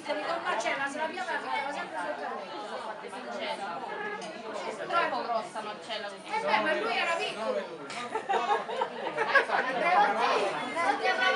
con Marcella se la piava la faceva sempre sotto il letto. Sono fatte sincera. È troppo grossa Marcella così. Ma lui era piccolo.